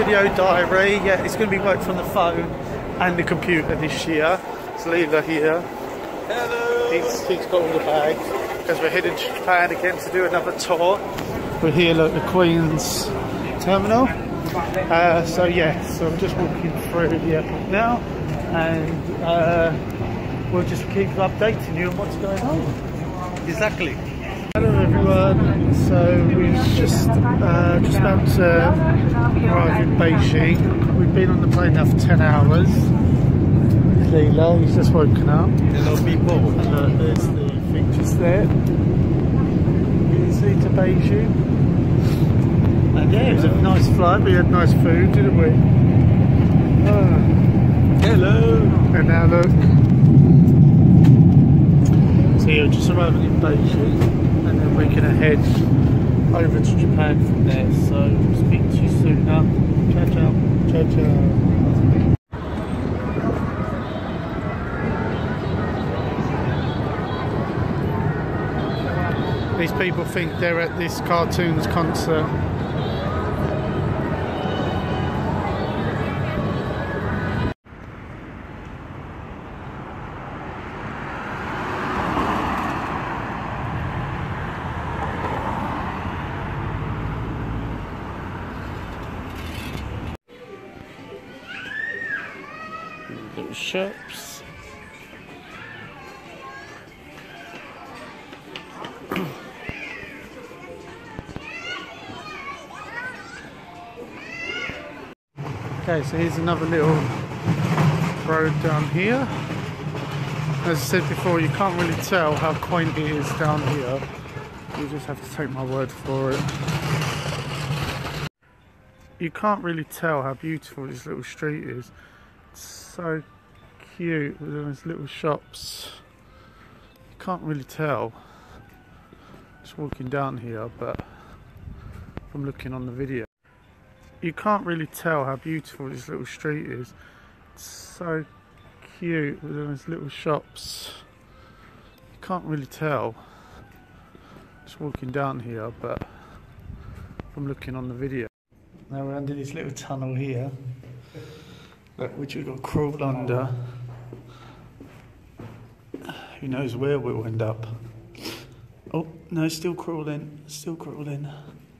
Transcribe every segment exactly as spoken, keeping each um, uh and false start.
video diary. Yeah, it's going to be worked from the phone and the computer this year. It's Leela here. Hello! He's, he's got all the bags. As we're heading to Japan again to do another tour. We're here at the Queen's Terminal. Uh, so yeah, so I'm just walking through the airport now, and uh, we'll just keep updating you on what's going on. Exactly. Hello everyone. So we've just uh, just about to arrive in Beijing. We've been on the plane now for ten hours. Leela, he's just woken up. Hello people. And look, there's the thing just there. You can see to Beijing. And yeah, it was a nice flight. We had nice food, didn't we? Oh. Hello. And now look. So you're just arriving in Beijing, and then we're gonna head over to Japan from there. So speak to you soon. Now, ciao ciao, ciao ciao. These people think they're at this cartoons concert. Little shops. Okay, so here's another little road down here. As I said before, you can't really tell how quaint it is down here. You just have to take my word for it. You can't really tell how beautiful this little street is. It's so cute with all those little shops. You can't really tell just walking down here, but from looking on the video. You can't really tell how beautiful this little street is. It's so cute with all those little shops. You can't really tell just walking down here, but from looking on the video. Now we're under this little tunnel here, which we've got to crawl under. Who knows where we'll end up. Oh, no, still crawling, still crawling.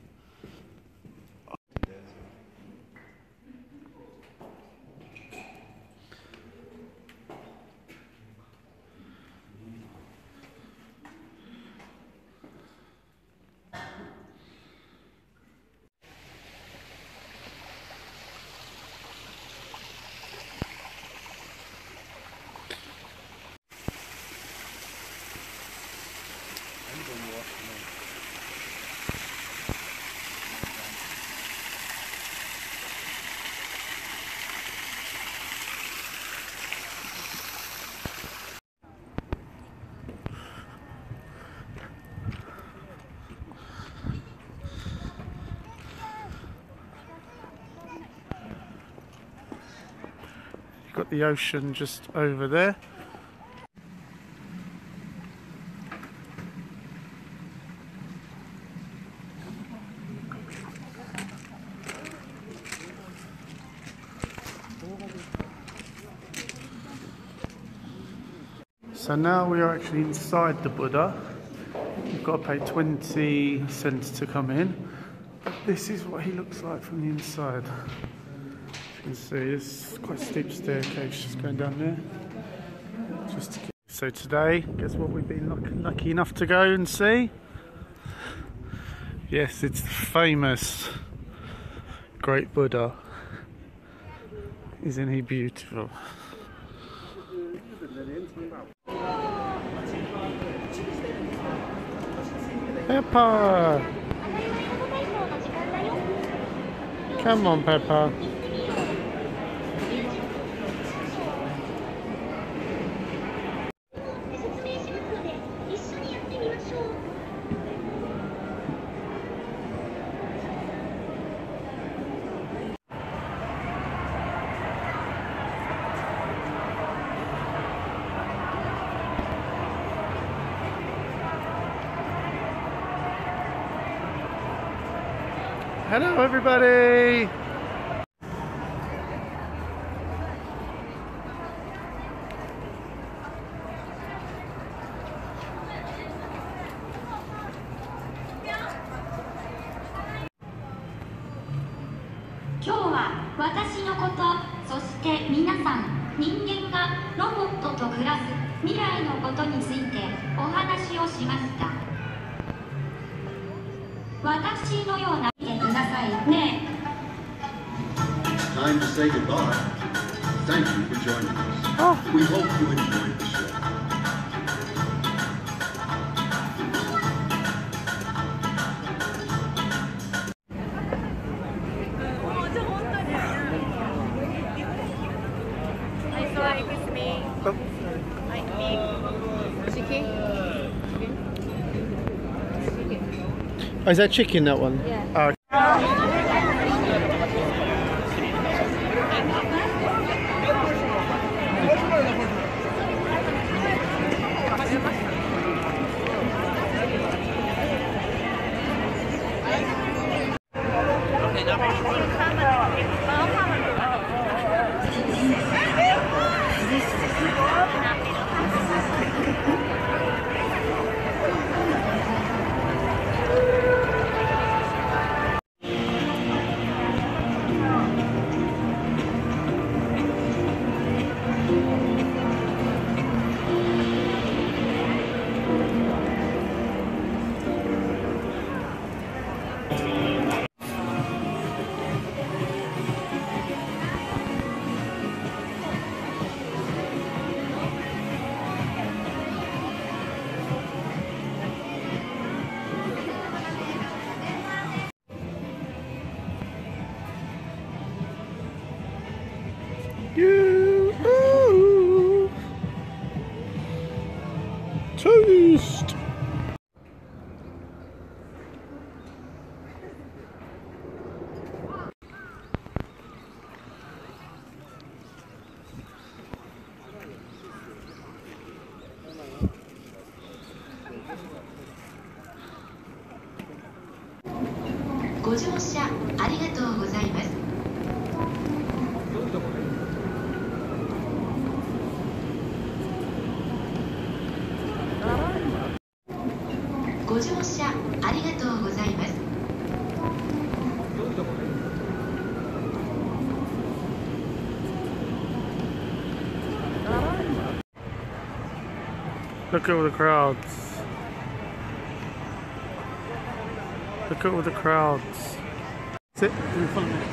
Got the ocean just over there. So now we are actually inside the Buddha. You've got to pay twenty cents to come in. But this is what he looks like from the inside. You can see it's quite a steep staircase just going down there. Just to get... So today, guess what we've been lucky, lucky enough to go and see? Yes, it's the famous Great Buddha. Isn't he beautiful? Peppa! Come on, Peppa. Hello everybody! 今日は私のこと、そして皆さん、人間がロボットと暮らす未来のことについてお話をしました。私のような見てくださいね。 Time to say goodbye. Thank you for joining us. Oh. We hope you enjoyed the show. Oh, is that chicken, that one? Yeah. Oh. You, ooh, toast. Go ご乗車ありがとうございます。ご乗車ありがとうございます。 Look at all the crowds. Look at all the crowds. Sit in front of me.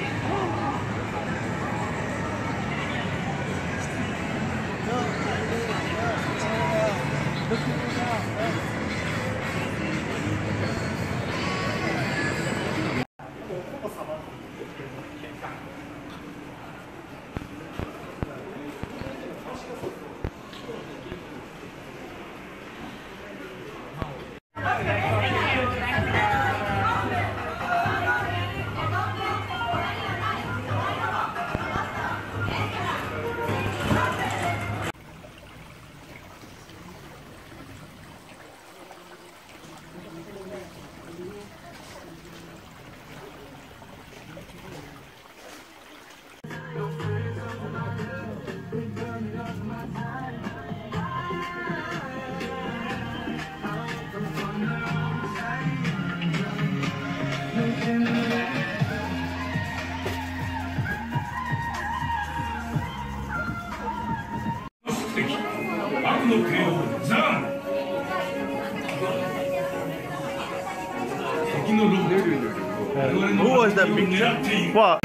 Who was that picture? What?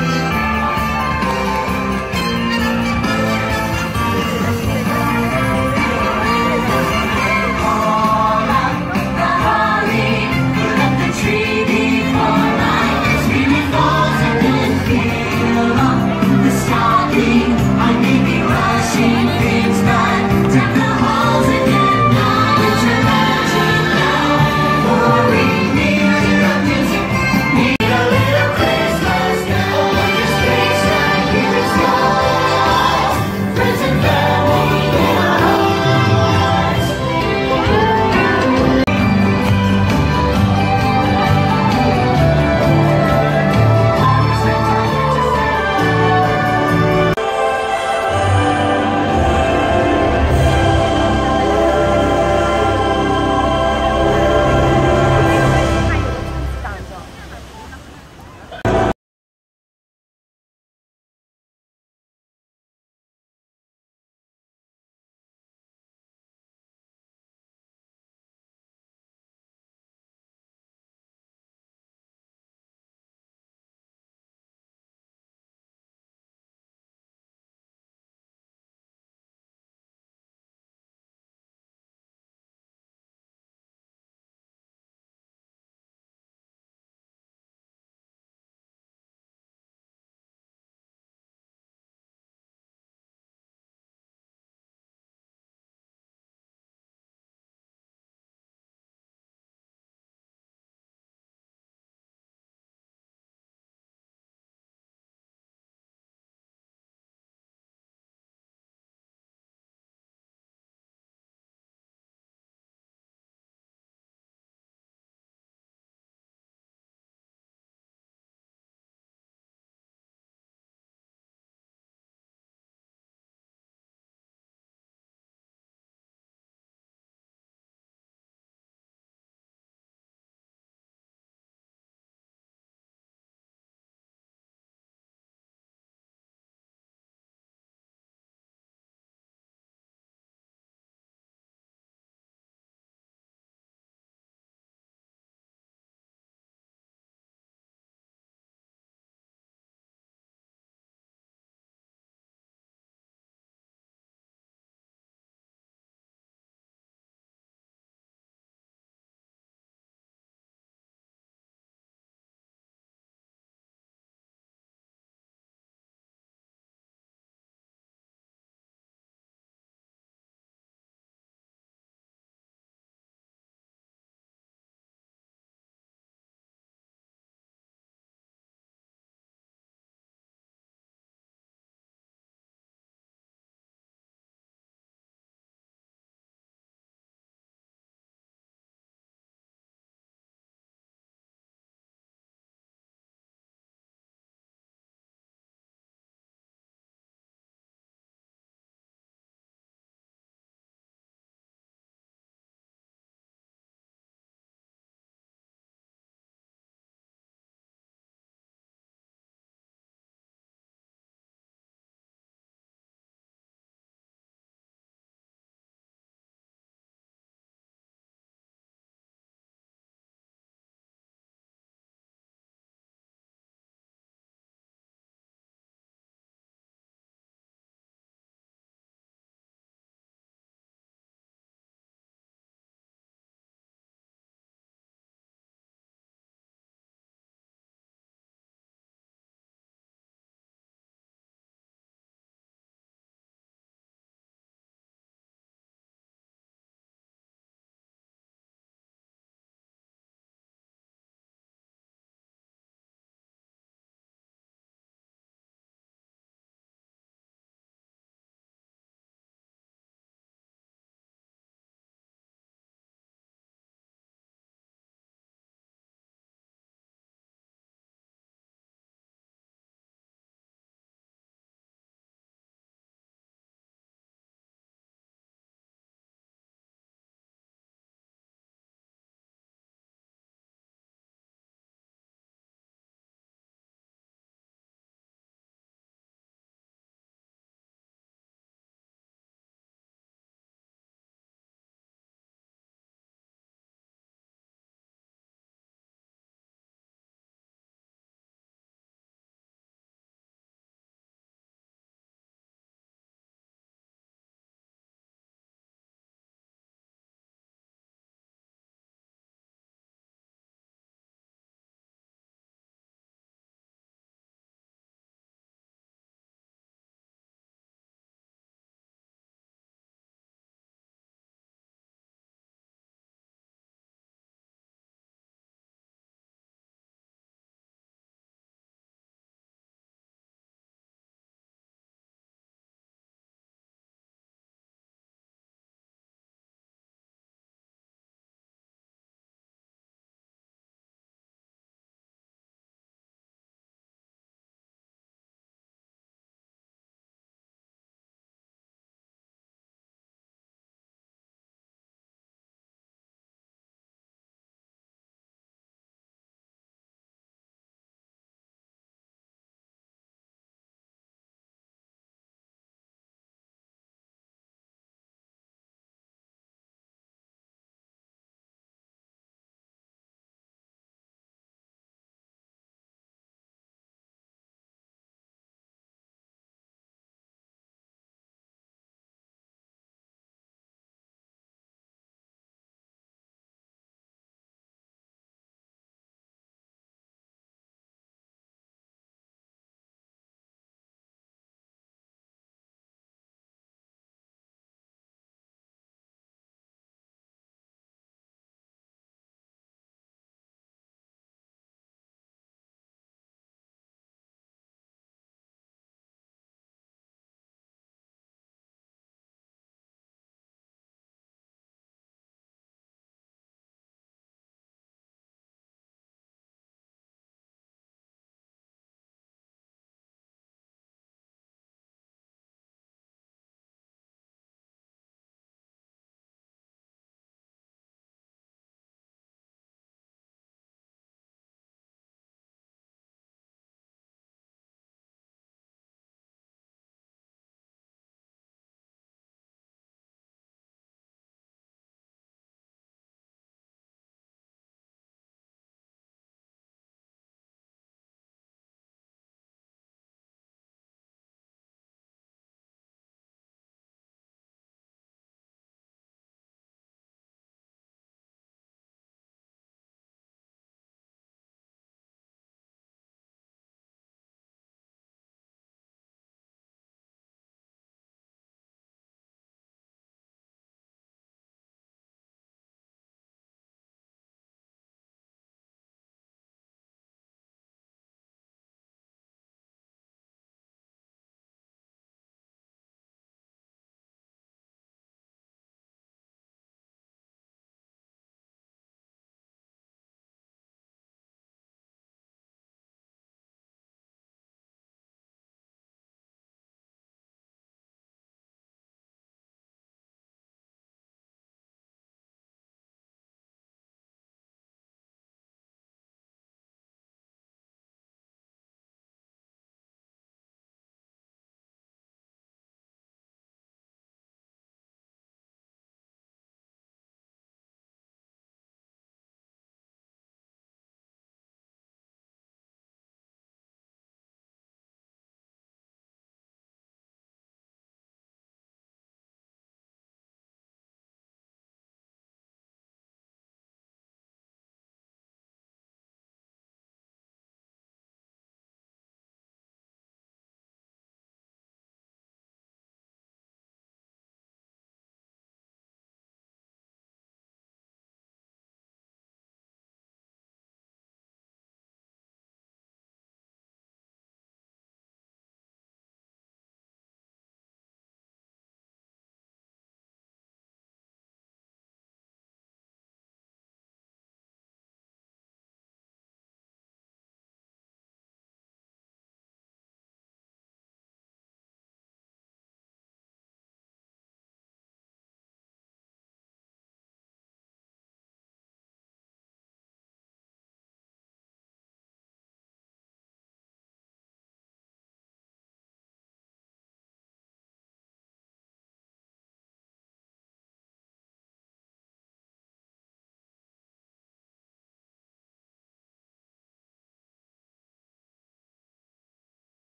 Need a little Christmas.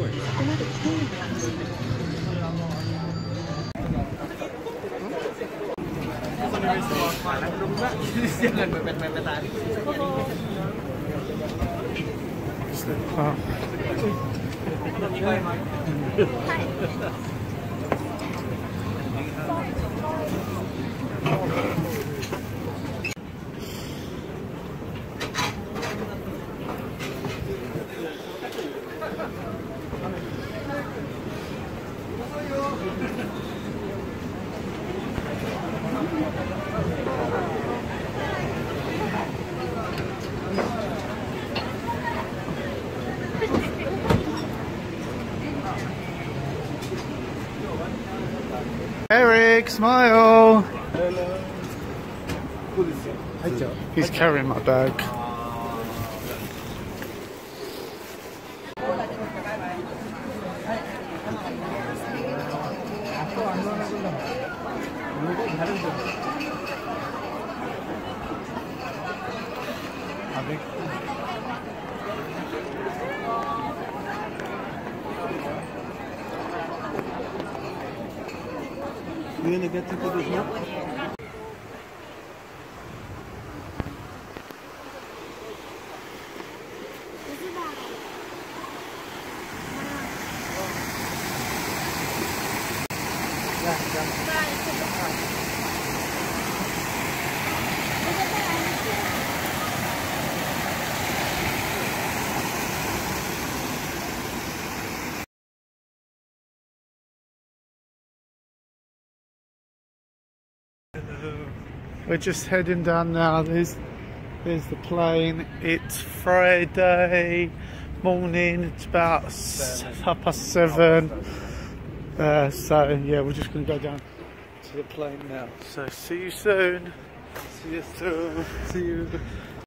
Eric, smile! He's carrying my bag. You gonna get to put this now? We're just heading down now. There's, there's the plane. It's Friday morning. It's about s half past seven. Uh, so yeah, we're just going to go down to the plane now. So see you soon. See you soon. See you.